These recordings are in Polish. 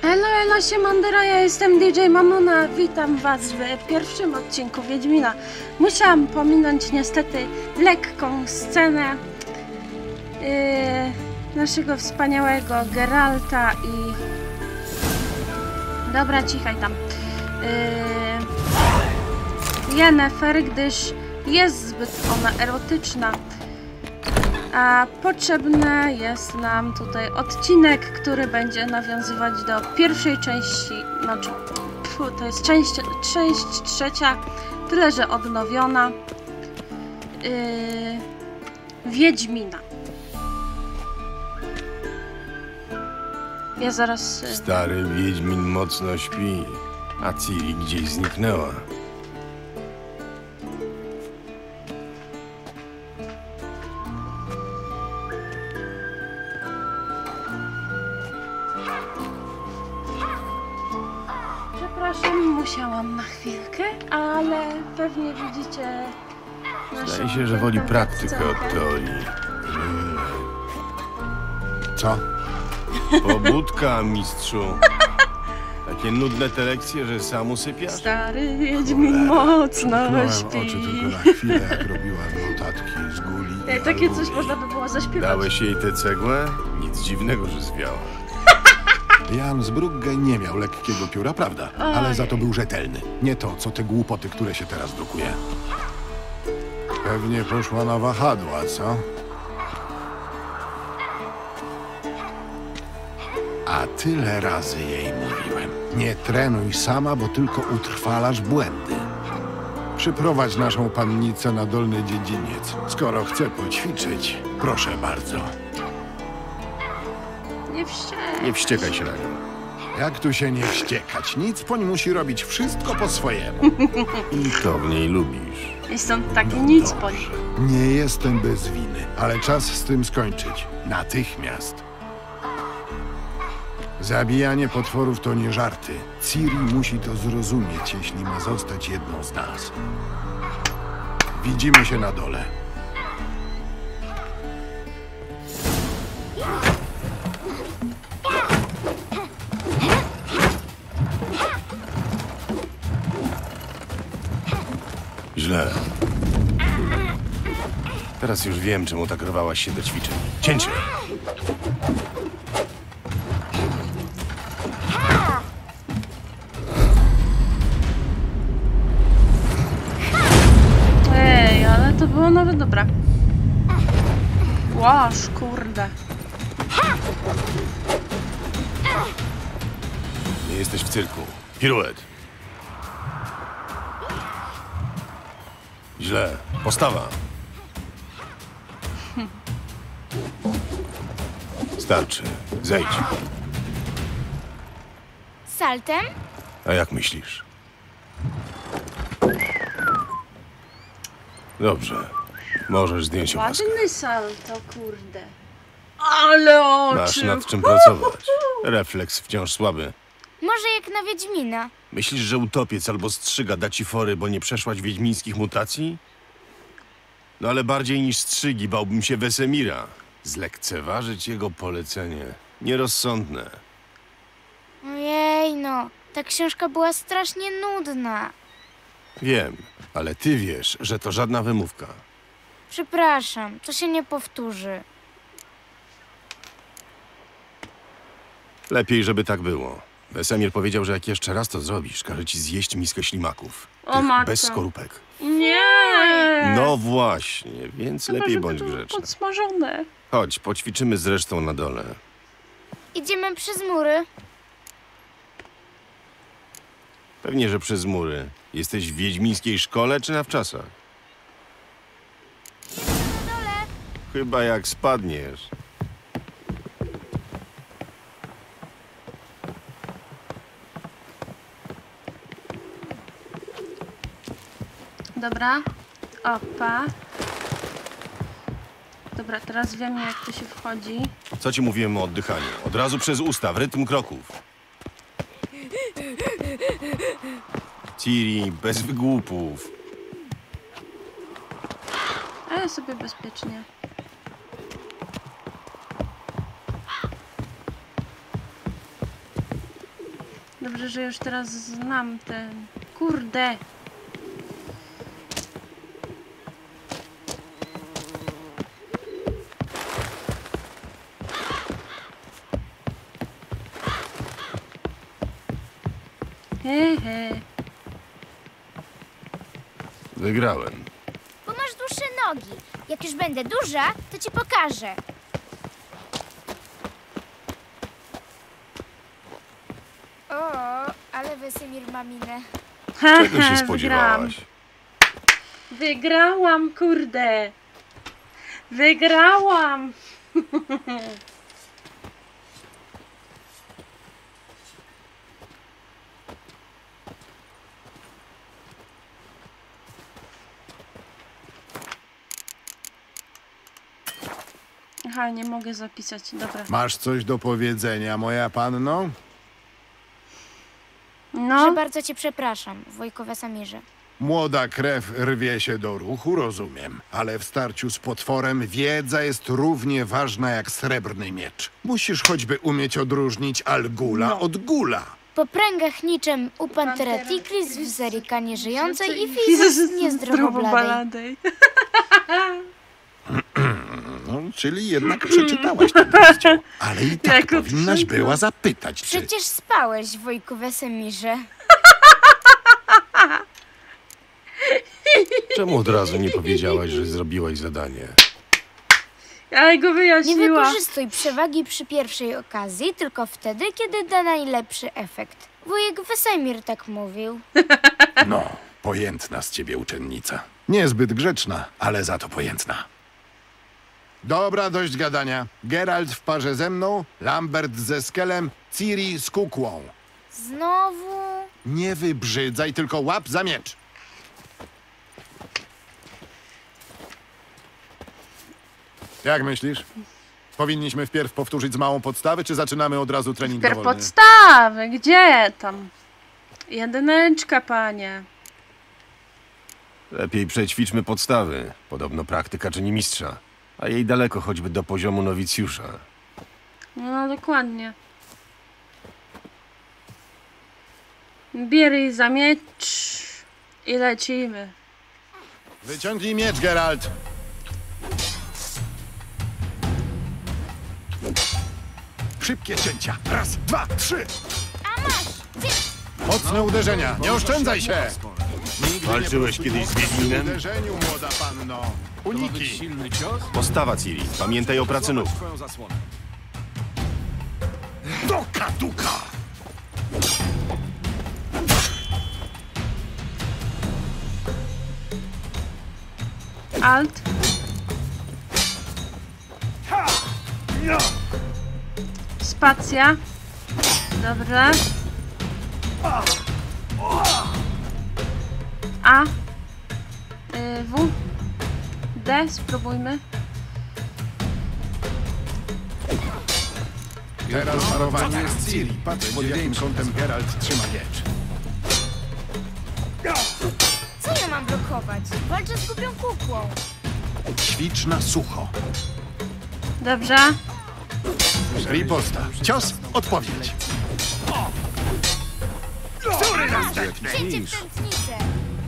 Elo, siemandero, ja jestem DJ Mamona, witam was w pierwszym odcinku Wiedźmina. Musiałam pominąć niestety lekką scenę naszego wspaniałego Geralta i... Dobra, cichaj tam. Yennefer, gdyż jest zbyt ona erotyczna. A potrzebny jest nam tutaj odcinek, który będzie nawiązywać do pierwszej części, znaczy to jest część trzecia, tyle że odnowiona, Wiedźmina. Ja zaraz... Stary Wiedźmin mocno śpi, a Ciri gdzieś zniknęła. Przepraszam, musiałam na chwilkę, ale pewnie widzicie... Zdaje się, że woli praktykę od teorii. Co? Pobudka, mistrzu. Takie nudne te lekcje, że sam usypiasz? Stary Wiedźmin mocno Zamknąłem śpi. oczy tylko na chwilę, jak robiła notatki z Guli i Takie coś Aluri. można by było zaśpiewać. Dałeś jej tę cegłę? Nic dziwnego, że zwiała. Jan z Brugge nie miał lekkiego pióra, prawda? Ale za to był rzetelny. Nie to, co te głupoty, które się teraz drukuje. Pewnie poszła na wahadła, co? A tyle razy jej mówiłem. Nie trenuj sama, bo tylko utrwalasz błędy. Przyprowadź naszą pannicę na dolny dziedziniec. Skoro chce poćwiczyć, proszę bardzo. Nie wściekaj się na nią. Jak tu się nie wściekać? Nic poń musi robić wszystko po swojemu. I to w niej lubisz. I stąd taki nic po nim. Nie jestem bez winy, ale czas z tym skończyć. Natychmiast. Zabijanie potworów to nie żarty. Ciri musi to zrozumieć, jeśli ma zostać jedną z nas. Widzimy się na dole. Źle. Teraz już wiem, czemu tak rwałaś się do ćwiczeń. Cięcie! Ej, ale to było nawet dobre. Łaż, kurde. Nie jesteś w cyrku. Piruet. Źle. Postawa. Starczy. Zejdź. Saltem? A jak myślisz? Dobrze. Możesz zdjąć opaskę. Ładny salto, kurde. Ale oczy! Masz nad czym pracować. Refleks wciąż słaby. Może jak na Wiedźmina. Myślisz, że utopiec albo strzyga da ci fory, bo nie przeszłaś wiedźmińskich mutacji? No ale bardziej niż strzygi bałbym się Wesemira. Zlekceważyć jego polecenie. Nierozsądne. Ojej no, ta książka była strasznie nudna. Wiem, ale ty wiesz, że to żadna wymówka. Przepraszam, to się nie powtórzy. Lepiej, żeby tak było. Wesemir powiedział, że jak jeszcze raz to zrobisz, każe ci zjeść miskę ślimaków. O Tych matko. bez skorupek. Nie! No właśnie, więc Chyba, lepiej żeby bądź to było grzeczny. podsmażone. Chodź, poćwiczymy z resztą na dole. Idziemy przez mury. Pewnie, że przez mury. Jesteś w wiedźmińskiej szkole czy na wczasach? Na dole. Chyba jak spadniesz. Dobra. Opa. Dobra, teraz wiem, jak to się wchodzi. Co ci mówiłem o oddychaniu? Od razu przez usta, w rytm kroków. Ciri, bez wygłupów. A ja sobie bezpiecznie. Dobrze, że już teraz znam ten... Kurde! Hehe. Wygrałem. Bo masz dłuższe nogi. Jak już będę duża, to ci pokażę. O, ale Wesemir ma minę. Czego się Wygrałam. spodziewałaś? Wygrałam, kurde! Wygrałam! Aha, nie mogę zapisać. Dobra. Masz coś do powiedzenia, moja panno? Że No, bardzo cię przepraszam, wujku Wesemirze. Młoda krew rwie się do ruchu, rozumiem. Ale w starciu z potworem wiedza jest równie ważna jak srebrny miecz. Musisz choćby umieć odróżnić Algula od Gula. Po pręgach niczym u Pantera Tigris w Zerika nieżyjącej i Jezus, Fizz niezdrowobladej. No, czyli jednak przeczytałaś ten rozdział. Ale i tak Jak powinnaś odczytał. była zapytać, czy... Przecież spałeś, wujku Wesemirze. Czemu od razu nie powiedziałaś, że zrobiłaś zadanie? ale go Nie wyjaśniła. wykorzystuj przewagi przy pierwszej okazji, tylko wtedy, kiedy da najlepszy efekt. Wujek Wesemir tak mówił. No, pojętna z ciebie uczennica. Niezbyt grzeczna, ale za to pojętna. Dobra, dość gadania. Geralt w parze ze mną, Lambert ze Skelem, Ciri z kukłą. Znowu... Nie wybrzydzaj, tylko łap za miecz. Jak myślisz? Powinniśmy wpierw powtórzyć z małą podstawy, czy zaczynamy od razu trening Wpierw dowolny? podstawy, gdzie tam? Jedyneczka, panie. Lepiej przećwiczmy podstawy. Podobno praktyka czyni mistrza. A jej daleko choćby do poziomu nowicjusza. No, dokładnie. Bieraj za miecz i lecimy. Wyciągnij miecz, Geralt. Szybkie cięcia. Raz, dwa, trzy. A masz! Ty... Mocne uderzenia. Nie oszczędzaj się. Nigdy Walczyłeś nie kiedyś z prostuj mocnym Wiedźminem? uderzeniu, młoda panno. Uniki. Silny cios? Postawa, Ciri. Pamiętaj o pracy nóg. Swoją zasłonę. Do kaduka. Alt. Spacja. Dobrze. A. W. D. Spróbujmy. Teraz parowanie z Ciri. Patrz, pod jakim kątem Geralt trzyma miecz. Co ja mam blokować? Walczę z głupią kukłą. Ćwicz na sucho. Dobrze. Riposta. Cios, odpowiedź. A masz! Cięcie w tętnicę.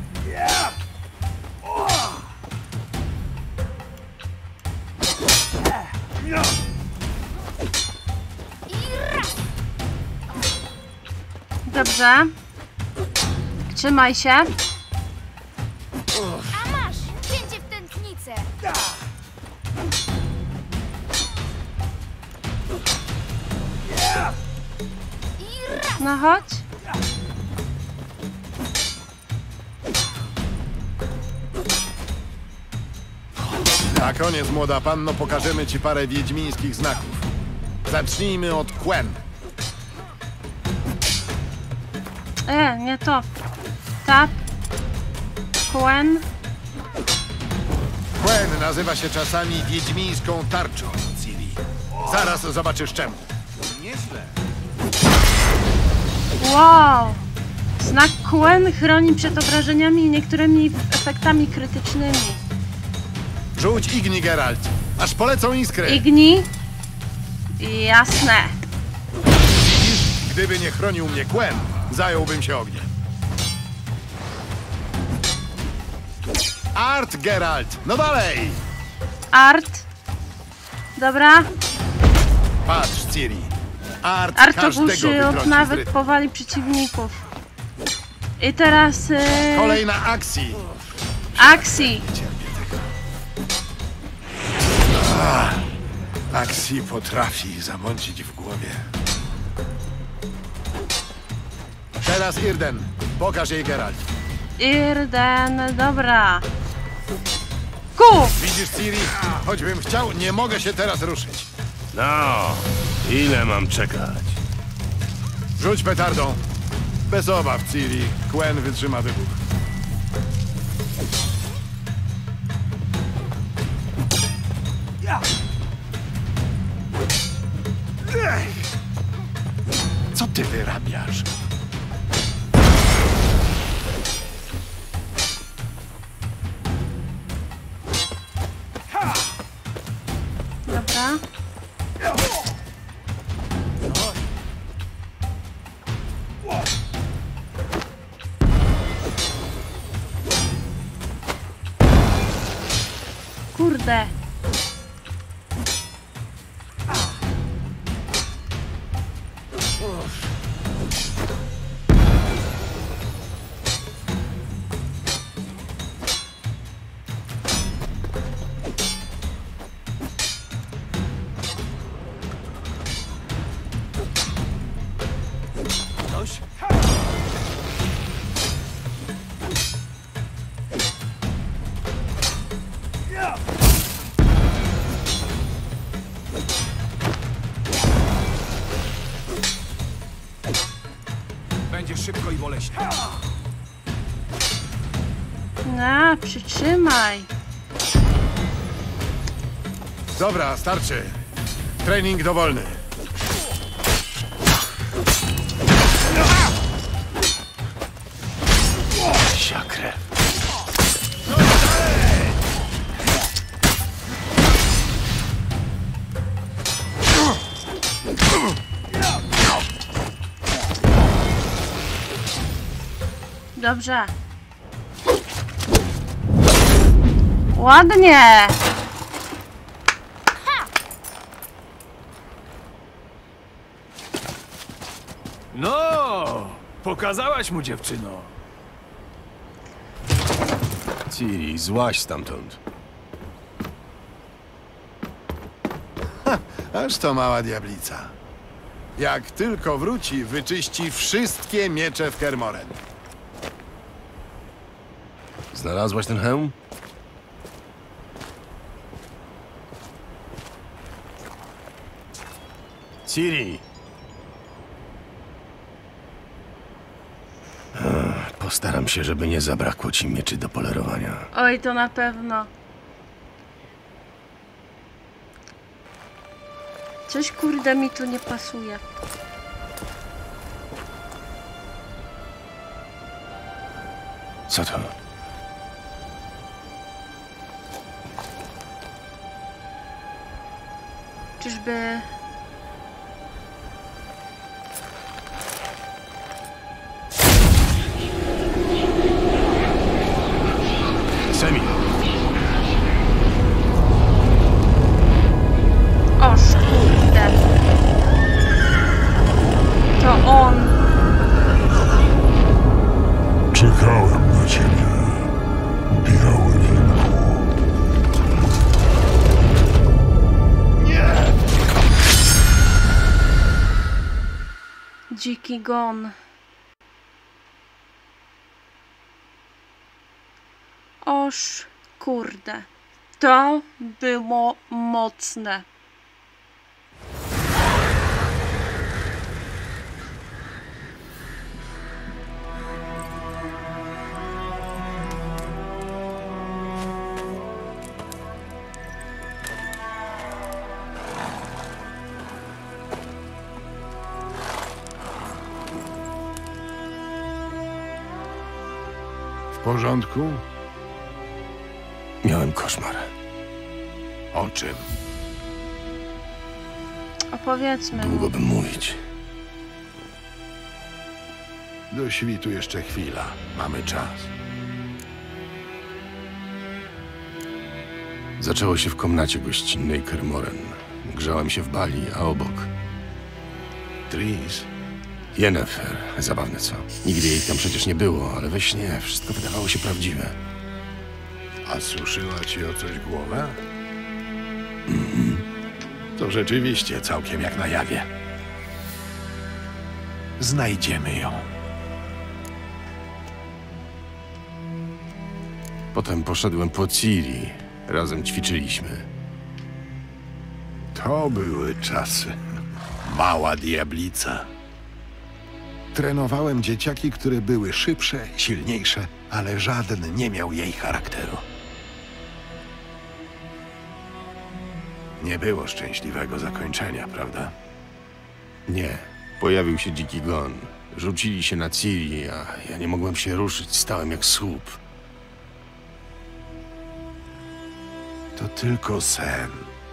I raz! Dobrze. Trzymaj się. A masz! Cięcie w tętnicę. I raz! No chodź. Na koniec, młoda panno, pokażemy ci parę wiedźmińskich znaków. Zacznijmy od Quen. Nie to. Tap. Quen. Quen nazywa się czasami wiedźmińską tarczą, Ciri. Zaraz zobaczysz czemu. Nieźle. Wow. Znak Quen chroni przed obrażeniami i niektórymi efektami krytycznymi. Rzuć igni, Geralt, aż polecą iskry. Igni. Jasne. Gdyby nie chronił mnie Quen, zająłbym się ogniem. Art, Geralt! No dalej! Art. Dobra. Patrz, Ciri. Art każdego Artobuszy wytrąci z nawet rytmu. powali przeciwników. I teraz... Kolejna akcji. Akcji. Akcji potrafi zamącić w głowie. Teraz Irden. Pokaż jej Geralt. Irden, dobra. Ku! Widzisz, Ciri? Choćbym chciał, nie mogę się teraz ruszyć. No, ile mam czekać? Rzuć petardą. Bez obaw, Ciri. Quen wytrzyma wybuch. Co ty wyrabiasz? Dobra. Kurde. Będzie szybko i boleśnie. No, przytrzymaj. Dobra, starczy. Trening dowolny. Siakrew. Dobrze. Ładnie. No, pokazałaś mu, dziewczyno. Ciri, złaź stamtąd. Aż to mała diablica. Jak tylko wróci, wyczyści wszystkie miecze w Kermoren. Znalazłaś ten hełm? Ciri! Postaram się, żeby nie zabrakło ci mieczy do polerowania. Oj, to na pewno. Coś kurde mi tu nie pasuje. Co to? Czyżby... Semi! Oż kurde. To on. Czekałem na ciebie, biały wilku. Dziki gon. Oż kurde. To było mocne. W porządku? Miałem koszmar. O czym? Opowiedzmy mu. Długo bym mówić. Do świtu jeszcze chwila. Mamy czas. Zaczęło się w komnacie gościnnej Kermoren. Grzałem się w bali, a obok Tris, Yennefer. Zabawne co? Nigdy jej tam przecież nie było, ale we śnie wszystko wydawało się prawdziwe. a suszyła ci o coś głowę? To rzeczywiście całkiem jak na jawie. Znajdziemy ją. Potem poszedłem po Ciri. Razem ćwiczyliśmy. To były czasy. Mała diablica. Trenowałem dzieciaki, które były szybsze, silniejsze, ale żaden nie miał jej charakteru. Nie było szczęśliwego zakończenia, prawda? Nie. Pojawił się dziki gon. Rzucili się na Ciri, a ja nie mogłem się ruszyć. Stałem jak słup. To tylko sen.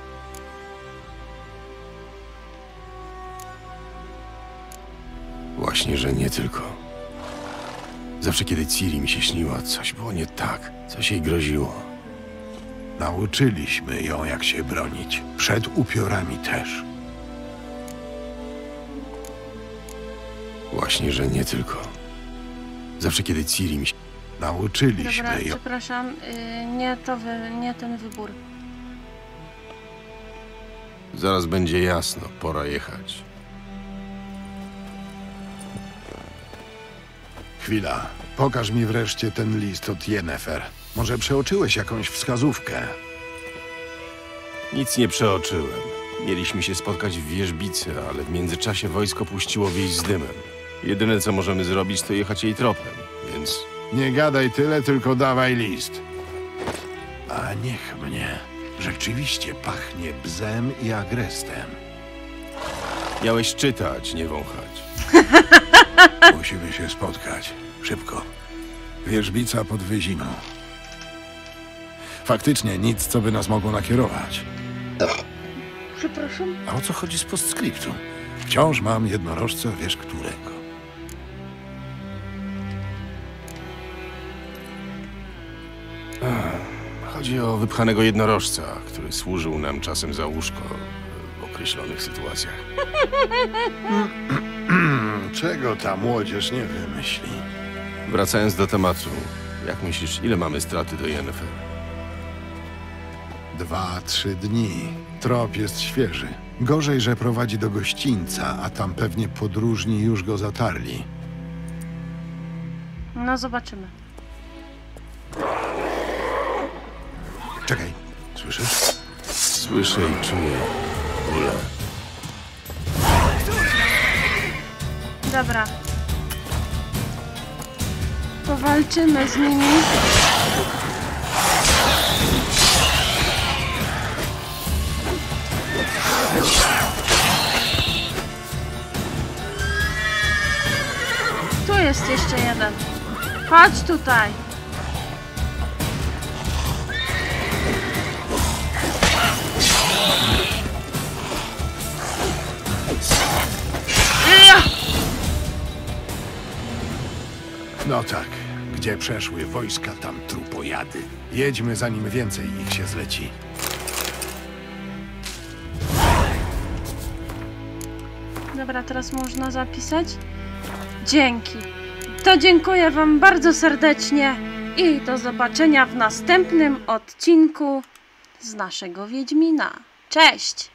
Właśnie, że nie tylko. Zawsze kiedy Ciri mi się śniła, coś było nie tak. Coś jej groziło. Nauczyliśmy ją, jak się bronić. Przed upiorami też. Właśnie, że nie tylko. Zawsze kiedy Ciri mi się... Nauczyliśmy Dobra, ją. przepraszam, nie ten wybór. Zaraz będzie jasno, pora jechać. Chwila. Pokaż mi wreszcie ten list od Yennefer. Może przeoczyłeś jakąś wskazówkę? Nic nie przeoczyłem. Mieliśmy się spotkać w wierzbicy, ale w międzyczasie wojsko puściło wieś z dymem. Jedyne co możemy zrobić, to jechać jej tropem, więc... Nie gadaj tyle, tylko dawaj list. A niech mnie. Rzeczywiście pachnie bzem i agrestem. Miałeś czytać, nie wąchać. Musimy się spotkać. Szybko. Wierzbica pod Wyziną. Faktycznie nic, co by nas mogło nakierować. Przepraszam? A o co chodzi z postscriptum? Wciąż mam jednorożca, wiesz którego. Chodzi o wypchanego jednorożca, który służył nam czasem za łóżko w określonych sytuacjach. Czego ta młodzież nie wymyśli? Wracając do tematu, jak myślisz, ile mamy straty do Yennefer? 2-3 dni. Trop jest świeży. Gorzej, że prowadzi do gościńca, a tam pewnie podróżni już go zatarli. No zobaczymy. Czekaj, słyszysz? Słyszę i czuję bóle. Dobra. Powalczymy z nimi. Tu jest jeszcze jeden. Chodź tutaj. No tak. Gdzie przeszły wojska, tam trupojady. Jedźmy, zanim więcej ich się zleci. Dobra, teraz można zapisać. Dzięki. To dziękuję wam bardzo serdecznie i do zobaczenia w następnym odcinku z naszego Wiedźmina. Cześć!